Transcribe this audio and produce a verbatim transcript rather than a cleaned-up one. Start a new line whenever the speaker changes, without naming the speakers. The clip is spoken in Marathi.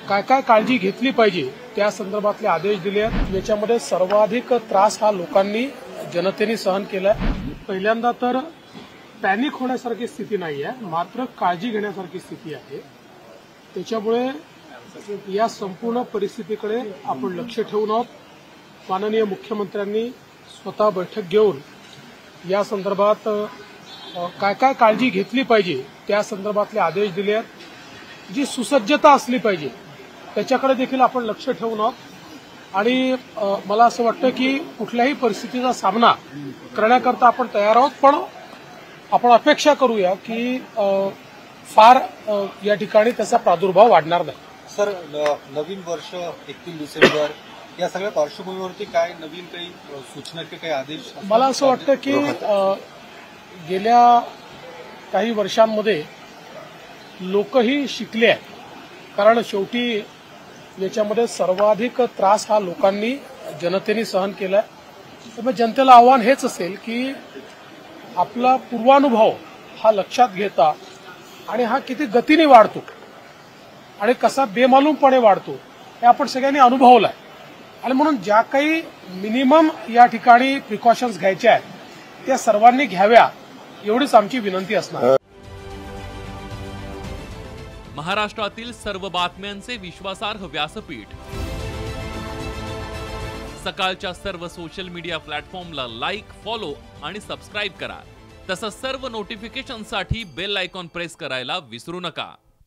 काय काय काळजी घेतली पाहिजे त्या संदर्भातले आदेश दिले आहेत। याच्यामध्ये सर्वाधिक त्रास हा लोकांनी जनतेने सहन केलाय। पहिल्यांदा तर पॅनिक होण्यासारखी स्थिती नाही आहे, मात्र काळजी घेण्यासारखी स्थिती आहे। त्याच्यामुळे या संपूर्ण परिस्थितीकडे आपण लक्ष ठेवून आहोत। माननीय मुख्यमंत्र्यांनी स्वतः बैठक घेऊन या संदर्भात काय काय काळजी घेतली पाहिजे त्या संदर्भातले आदेश दिले आहेत। जी सुसज्जता असली पाहिजे त्याच्याकडे देखील आपण लक्ष ठेवून आहोत आणि मला असं वाटतं की कुठल्याही परिस्थितीचा सामना करण्याकरता आपण तयार आहोत, पण आपण अपेक्षा करूया की फार या ठिकाणी त्याचा प्रादुर्भाव वाढणार नाही।
सर, नवीन वर्ष एकतीस डिसेंबर या सगळ्या पार्श्वभूमीवरती काय नवीन काही सूचना किंवा काही आदेश?
मला असं वाटतं की गेल्या काही वर्षांमध्ये लोकही शिकले आहेत, कारण शेवटी याच्यामध्ये सर्वाधिक त्रास हा लोकांनी जनतेने सहन केलाय। त्यामुळे जनतेला आव्हान हेच असेल की आपला पूर्वानुभव हा लक्षात घेता आणि हा किती गतीने वाढतो आणि कसा बेमालूमपणे वाढतो हे आपण सगळ्यांनी अनुभवलंय आणि म्हणून ज्या काही मिनिमम या ठिकाणी प्रिकॉशन्स घ्यायच्या आहेत त्या सर्वांनी घ्याव्या एवढीच आमची विनंती असणार।
महाराष्ट्रातील सर्व बातम्यांचे विश्वासार्ह व्यासपीठ सकाळच्या सर्व सोशल मीडिया प्लॅटफॉर्मला लाईक, फॉलो आणि सबस्क्राईब करा। तसंच सर्व नोटिफिकेशनसाठी बेल आयकॉन प्रेस करायला विसरू नका।